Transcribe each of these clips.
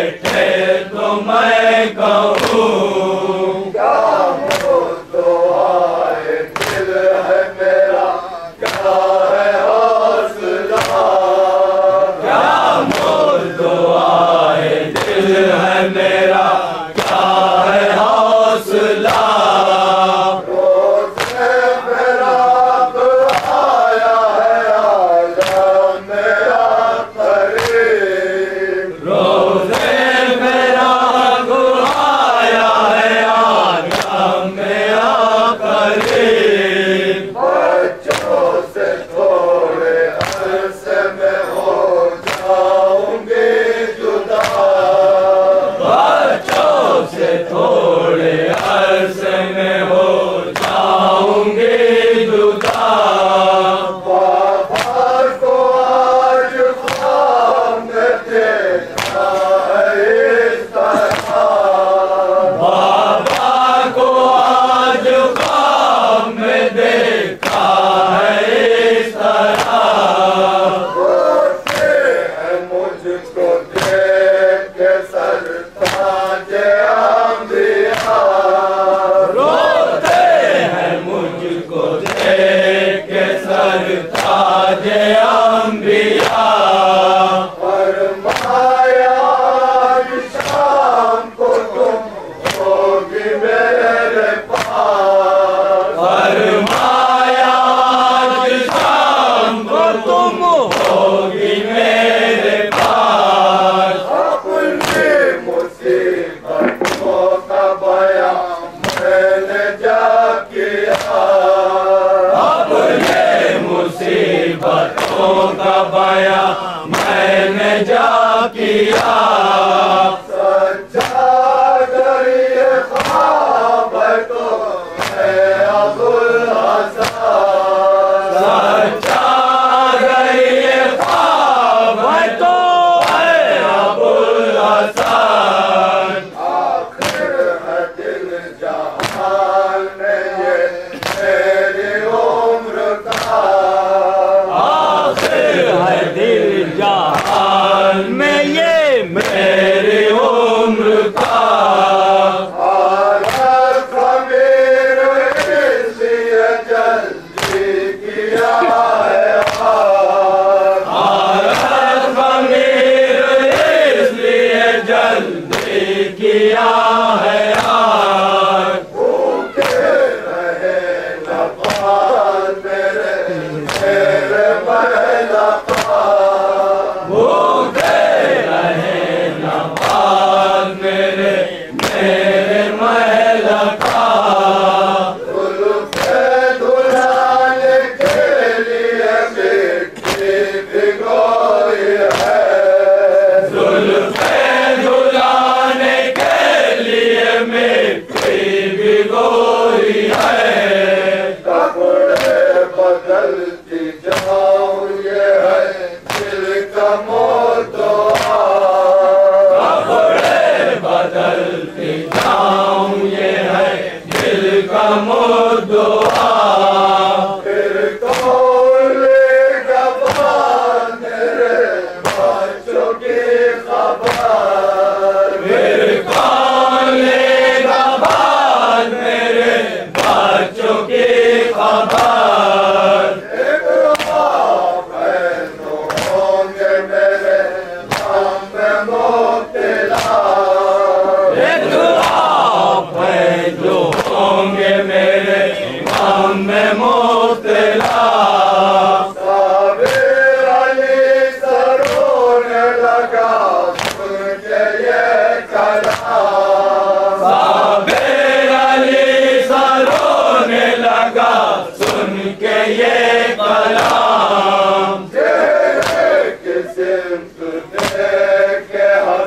बैठे तो मैं कहूँ क्या मुद्दो आए दिल है मेरा, क्या है हौसला। क्या मुद्दो आए दिल है मेरा, क्या है हौसला। रोज़े फ़िराक़ आया है आलम मेरा करीब। रोज़े फ़िराक़ आया है आलम मेरा करीब। बच्चों से थोड़े अरसे में हो जाऊंगी जुदा। बच्चों से थोड़े अरसे में हो जाऊंगी जुदा। बाबा को आज ख्वाब में देखा है इस तरह। बाबा को आज ख्वाब में देखा है इस तरह। रोते हैं मुझको देख के सरताजे अंबिया। रोते हैं मुझको देख के सरताजे अंबिया। फरमाया आज शाम को तुम होगी मेरे पास। फरमाया आज शाम को तुम होगी मेरे पास। अपनी मुसीबतों का बयां मैंने जा किया। अपने मुसीबतों का बयां मैंने जा किया। सच्चा अगर ये ख्वाब है तो है अबुल हसन। सच्चा अगर ये ख्वाब है तो है अबुल हसन। आखिर है दिल जहान में ये मेरी उम्र का। आखिर है दिल जहान में ये मेरी उम्र का। आलम ख़मीर इसलिए जल्दी किया है आज। आलम ख़मीर इसलिए जल्दी किया है आज। भूखे रहे नवाज़ मेरे महलक़ा। भूखे रहे नवाज़ मेरे महल का। जुल्फ़े दुल्हन के लिए मिट्टी भिगोई है। जुल्फ़े झुलाने के लिए मिट्टी भिगोई है। कपड़े बदलती जाऊं ये है दिल का मोतो। कपड़े बदलती जाऊं ये है दिल का मुद्दोआ। फिर कौन लेगा बात मेरे बच्चों की खबर। फिर कौन लेगा बात मेरे बच्चों की खबर। एक ख्वाब है तो होंगे मेरे नाम में मोतिला। एक आप है जो होंगे मेरे नाम में मोतला। साबिर अली सरोने लगा सुन के ये कलाम। साबिर अली सा रोने लगा सुन के ये कलाम। चेहरे की सिमत देख के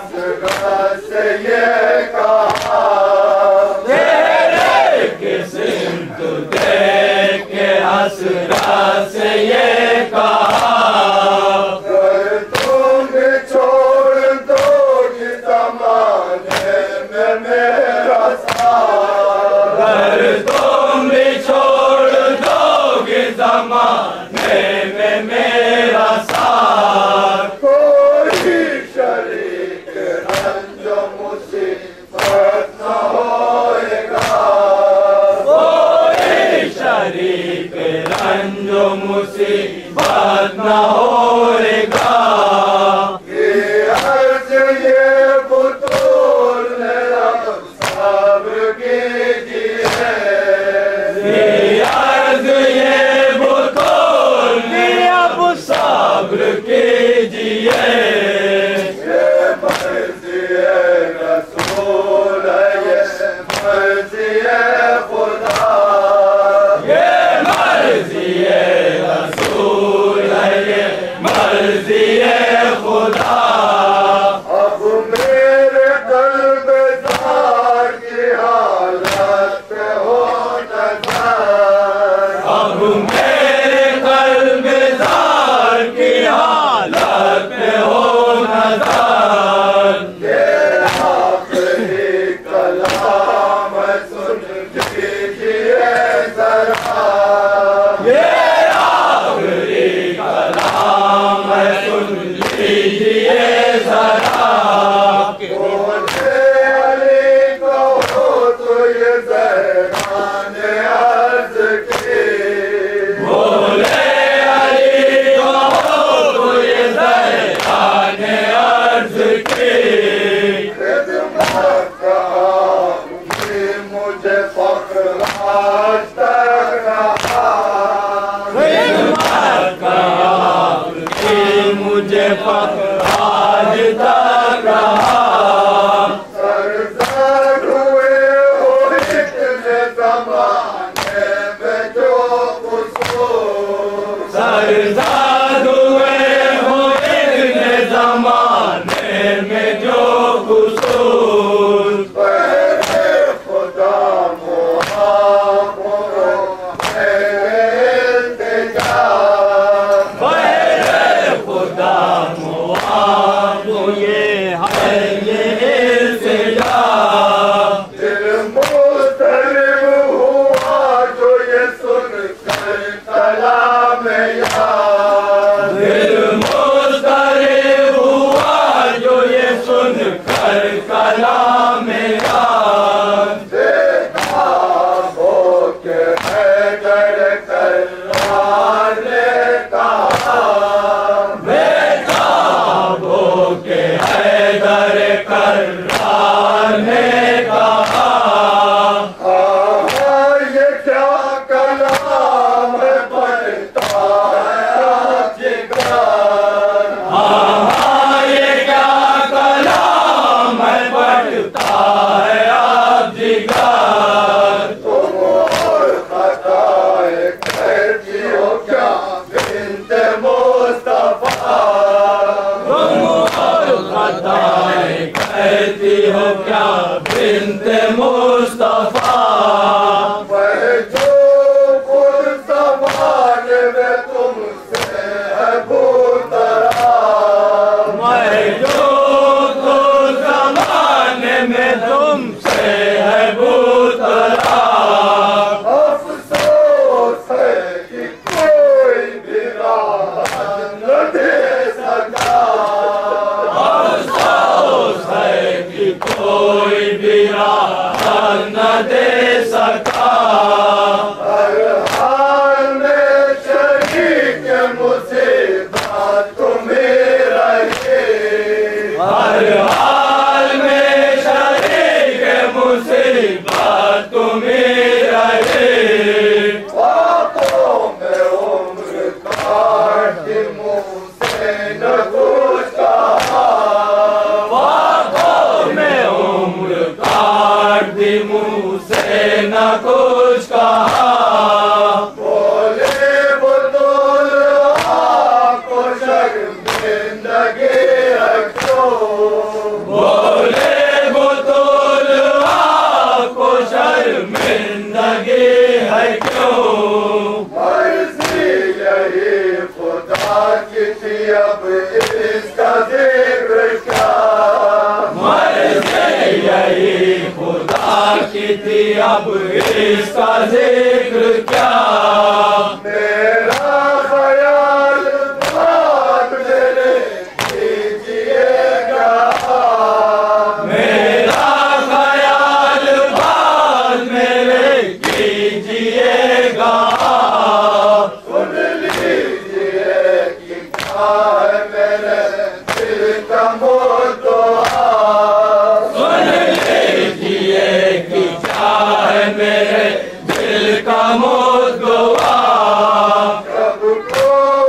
ये है ये इल्तिजा। दिल मुस्तरिब हुआ जो ये सुन कर कलाम यार। दिल मुस्तरिब हुआ जो ये सुन कर कलाम यार। देखा वो के हैदर कर्रार ने कहा। बेटा वो के हैदर कर्रार ने कहा। ये क्या कलाम पढ़ता है जिगर। हाँ ये क्या कलाम है पढ़ता है आप जिगर। तुम और खताएं करती हो क्या बिन्ते मुस्तफा। तुम और खताएं कहती हो क्या बिन्ते मुस्तफा। वह जो खुद ज़माने में तुमसे है बूतरा। मैं जो तो ज़माने में तुमसे है बूतरा। अफसोस है कि कोई भी राहत न दे सका। अफसोस है कि कोई भी राहत न दे सका। हर हाल में शरीक मुसीबत तुम्हें रहे। हर हाल में शरीक मुसीबत तुम्हें रहे। बातों में उम्र काटी मुँह से न कुछ कहा। बातों में उम्र काट दी मुँह से न कुछ कहा। बोले वो दुल्हा को शर्मिंदगी रखो। बोले वो दुल्हा को शर्मिंदगी है क्यों। मर्जी यही खुदा की थी अब इसका जिक्र क्या। मर्ज़ी यही खुदा की थी अब इसका जिक्र क्या। मेरा ख्याल बात मेरे कीजिएगा। मेरा ख्याल बात मेरे कीजिएगा। सुन लीजिए कि क्या है मेरे दिल का मुद्दा। सुन लीजिए कि क्या है मेरे दिल का मुद्दा। सबको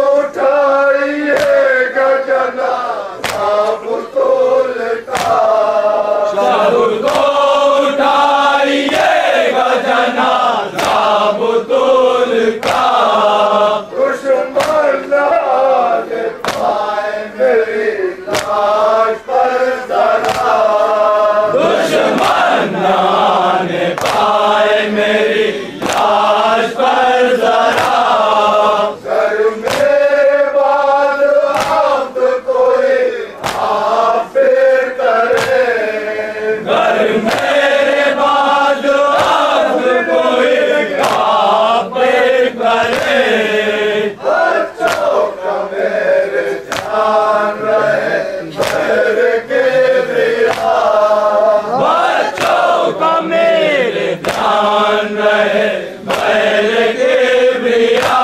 उठाइएगा जनाज़ा बुतुल का। सबको उठाइएगा जनाज़ा बुतुल का। दुश्मन लाल पाए मेरी लाश पर जरा। दुश्मन आने पाए मेरी लाश पर जरा। घर मेरे बाद अब कोई हाफिर करे। घर मेरे बाद अब कोई काफिर करे। बच्चों का मेरे जान रहे मेरे किबरिया। बच्चों का मेरे ध्यान रहे मेरे किबरिया।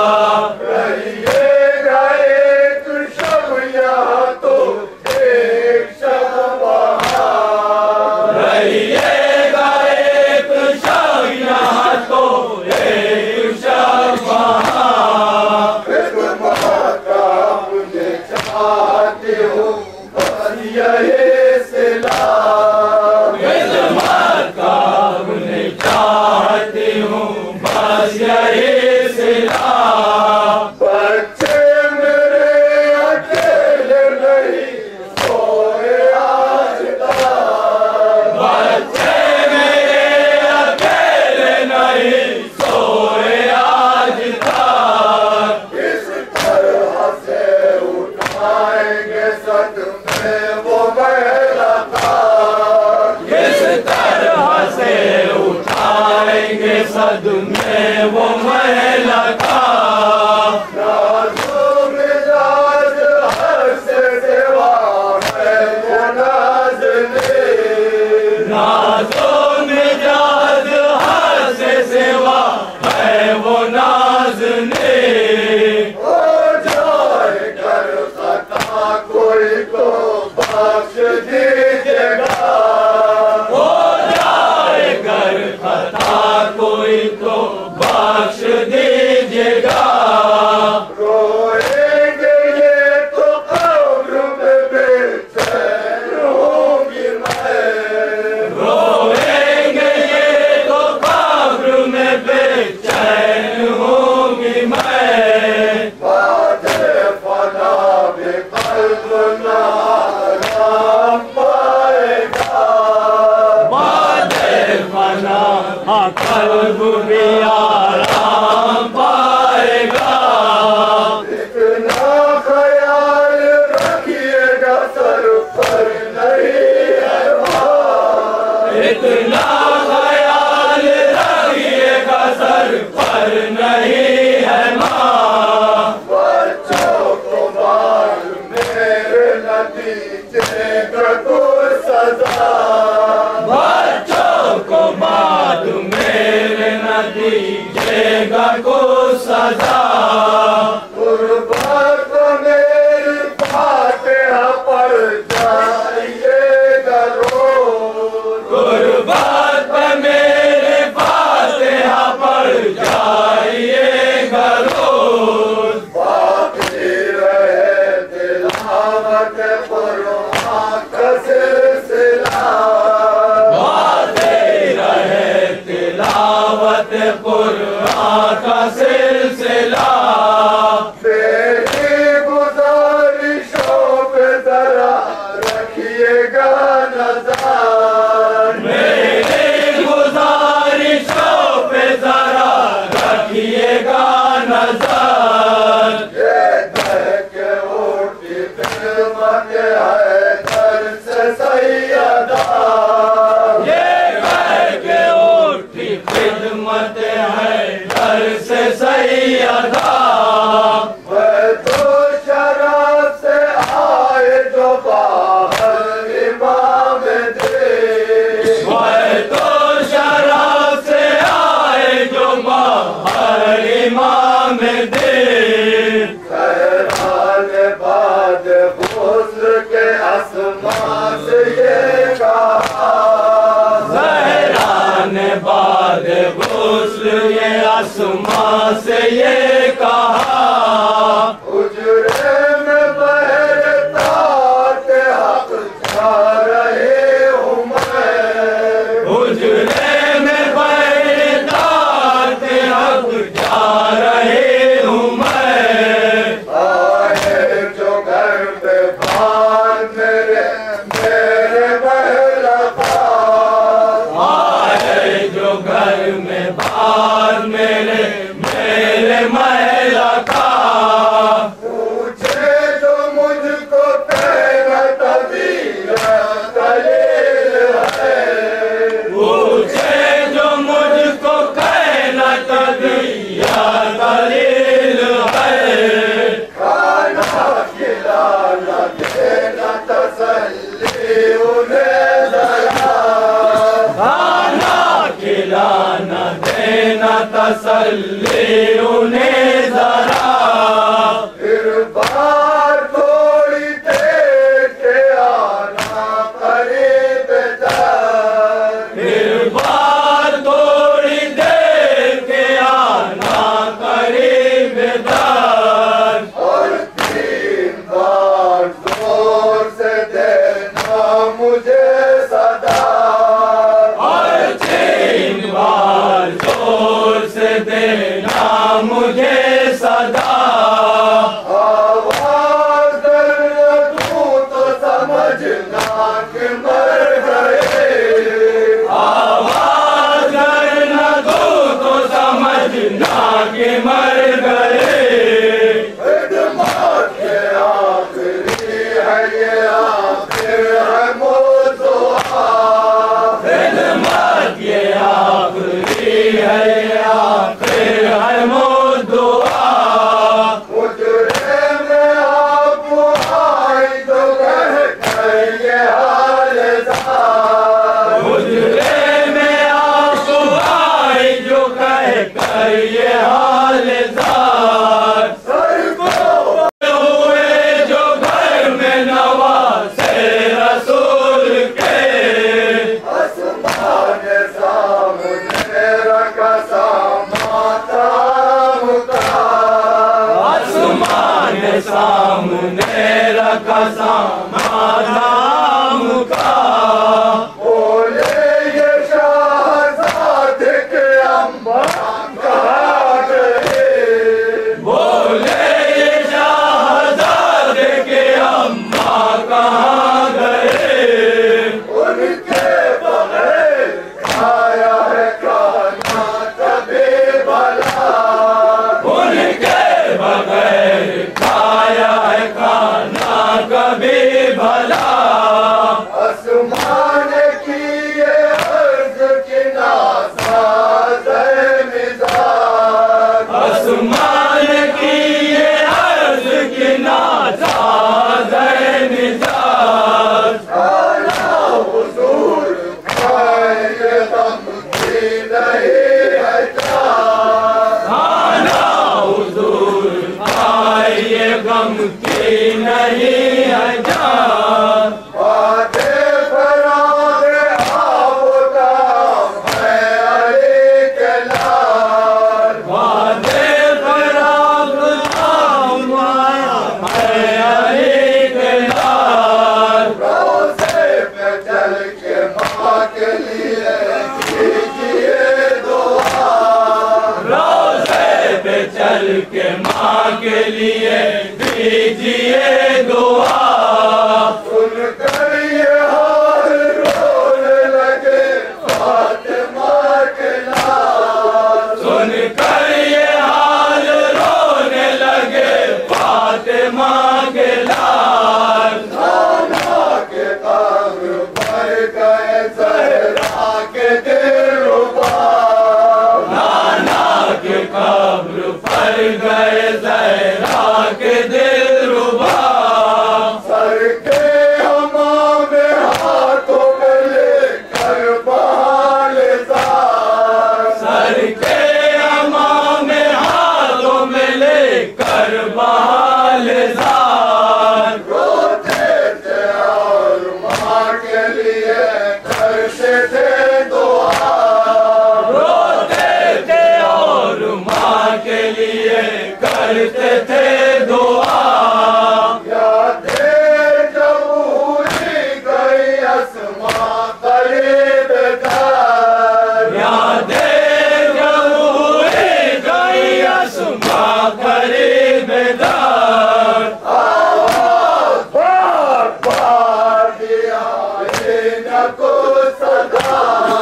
रहिएगा एक शब यहाँ तो एक शब वहाँ। रहिएगा एक शब यहाँ तो एक शब वहाँ। खिदमत का मुझे चाहती हूँ बस यही सिला। खिदमत का उन्हें चाहती हूँ बस यही सिला। बच्चे मेरे अकेले नहीं सोए आज तक। बच्चे मेरे अकेले नहीं सोए आज तक। इस तरह से उठाएंगे सदमे वो महिला का किस तरह से उठाएंगे सदमे वो महिला का नाज़ुक मिजाज हर से सेवा है वो नाज़ने नाज़ुक मिजाज हर से सेवा है वो नाज़ने हो जाए कर खता कोई तो बख्श दीजिएगा हो जाए कर खता कोई तो बख्श दीजिएगा रोएंगे ये तो कब्र में बेचैन होंगी मैं रोएंगे ये तो कब्र में बेचैन होंगी मैं बादे फना में कल्ब ना आराम पाएगा बादे फना कल्ब भी आराम पाएगा इतना ख्याल रखिएगा सर पर नहीं है भार इतना ख्याल रखिएगा सर पर नहीं है माँ बच्चों को मार मेरे नतीजे का कोई सजा बच्चों को बाद मेरे नतीजे का को सजा गुरबात मेरी फातिहा पर जाइएगा रोज गुरबात पे मेरे फातिहा पर जाइएगा रोज बाकी रहे तिलावत कुरान का सिलसिला बाते रहे तिलावत कुरान का सिलसिला मेरी गुजारिशों पे जरा रखिएगा नजर मेरी गुजारिशों पे जरा रखिएगा नजर ये कह के उठी खिदमत हैदर से सैयदा ये कह के उठी खिदमत है दर से सैयदा मैं तो शराब से आए जो बाहर इमाम दे मैं तो शराब से आए जो बाहर इमाम दे सहरान बाद गुस्ल के आसमां से ये कहा ज़हरा ने बाद गुस्ल ये आसमां से ये कहा उजरे में बहरता के हक जा रहे हूँ मैं उजरे में बैठदार के हक जा रहे हूँ मैं आए जो घर पे बाल मेरे मेरे महला पास आए जो घर में बाहर मेरे मेरे महिला का पूछे जो मुझको कहना तबीयत दलील है पूछे जो मुझको कहना तबिया दलील है खाना खिलाना देना तसल्ली उन्हें जरा खाना खिलाना देना तसल्ली उन्हें जरा फिर बार थोड़ी देर के आना करीब दर फिर बार थोड़ी देर के आना करीब दर और 3 बार जोर से देना मुझे सदा और 3 बार जोर से देना मुझे के लिए दीजिए दुआ। सुनकर ये हाल रोने लगे फातिमा के लाल। सुनकर ये हाल रोने लगे फातिमा के लाल। नाना के कब्र पर गए ज़हरा के दिलरुबा। नाना के कब्र पर गए ज़हरा के दिलरुबा। सर के हमाम हाथों में लेकर बहाल जार। सर के हमाम हाथों में लेकर बहाल ज़ार। रोते थे और माँ के लिए करते थे दुआ। रोते थे और माँ के लिए करते थे दुआ। यादें जब हुई गई अस्मा करीब घर। यादें जब हुई गई अस्मा करीब दर। आवाज़ बार बार दिया इनको सदा।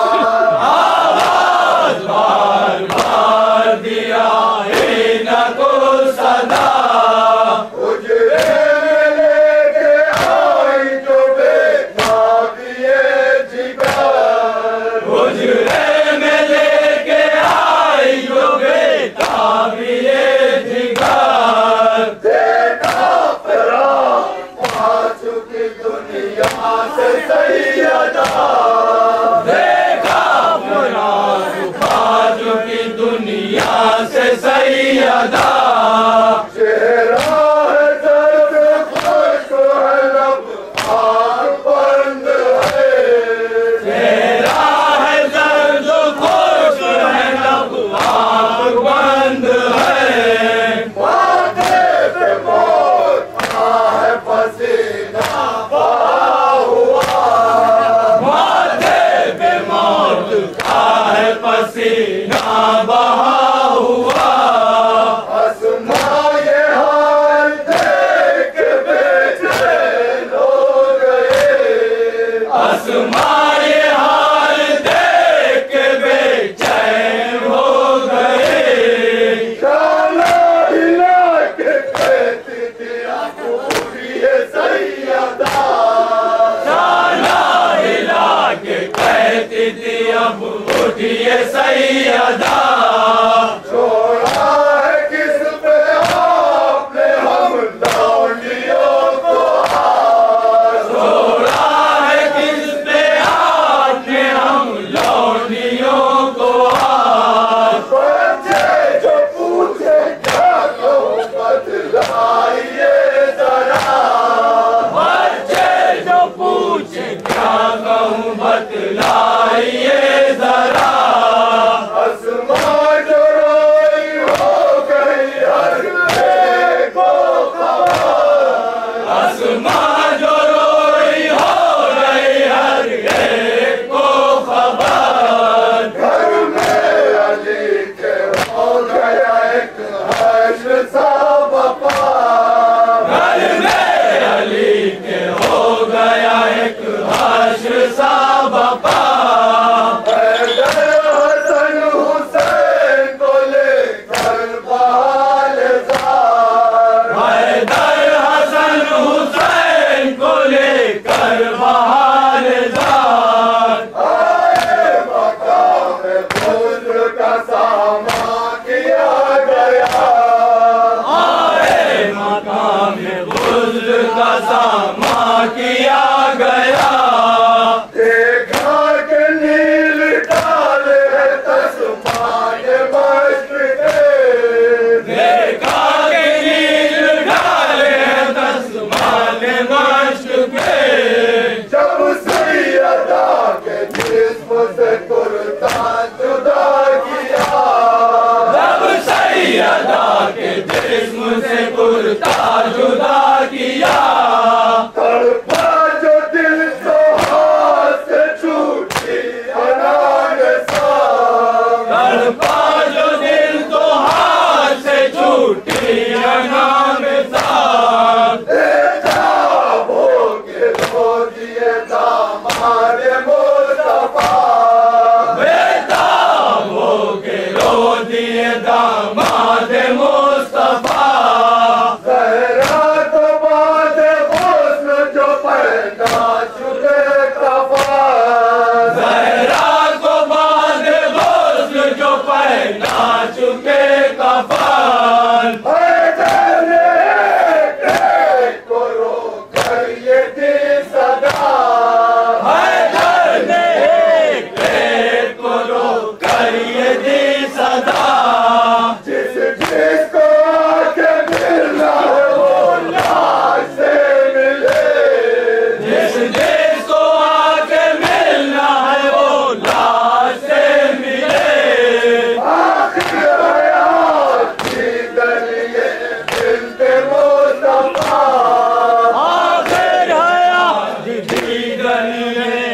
आवाज़ बार बार दिया इनको सदा। उजरे में लेके आई जो बेताबिए जिगर। हुजरे में लेके आई जो बेताबिए जिगर। देखा फराग पा चुकी दुनिया से सैयदा। देखा फराग पा चुकी दुनिया से सैयदा। चेहरा है दर्द खुश है लब आग बंद है। चेहरा है दर्द खुश है लब आँख बंद है। माथे पे मौत है पसीना बहा हुआ। माथे पे मौत का है पसीना बहा हुआ। अस्मा ये हाल देख बेचैन हो गए। अस्मा ये हाल देख के बेचैन हो गए। शाला हिला के कहती थी उठिए सैयदा। शाला हिला के कहती थी अब उठिए सैयदा। छोड़ा है किस पे आपने हम लौंडियों को हाथ। छोड़ा है किस पे आपने हम लौंडियों को हाथ। बच्चे जो पूछे क्या कहूँ बतलाइए जरा। बच्चे जो पूछे क्या कहूँ बतलाइए जरा। अस्मा दामाद मुस्तफा बेताबों के रो दिए दामाद मुस्तफा ज़हरा तो बाद हुस्न जो पहना चुके कफन ज़हरा को बाद हुस्न जो पहना चुके कफन को रोक कर ये थी सदा हैदर ने एक को रोक कर ये दी सदा जिसको आके मिलना है वो लाश से मिले जिसको आके मिलना है वो लाश से मिले आखिर हयात की दलिए बिन्ते मुस्तफा आखिर हयात की दलिए